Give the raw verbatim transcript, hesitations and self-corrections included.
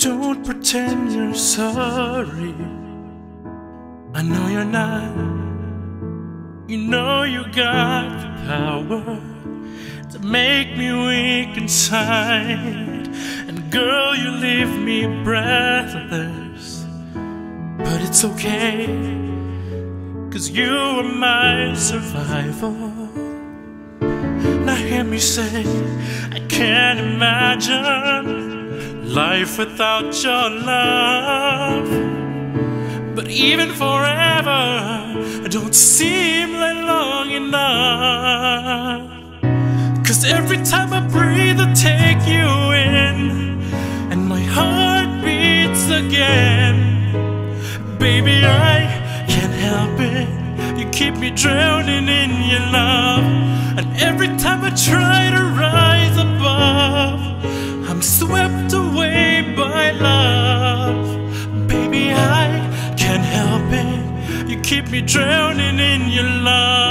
Don't pretend you're sorry. I know you're not. You know you got the power to make me weak inside. And girl, you leave me breathless, but it's okay, 'cause you are my survival. Now hear me say, I can't imagine life without your love. But even forever don't seem like long enough. 'Cause every time I breathe I take you in, and my heart beats again. Baby, I can't help it, you keep me drowning in your love. And every time I try to rise above, I'm swept away by love. Baby, I can't help it, you keep me drowning in your love.